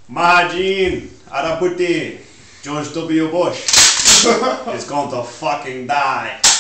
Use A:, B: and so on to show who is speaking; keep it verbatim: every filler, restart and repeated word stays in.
A: Mahajin Araputi George W. Bush is going to fucking die.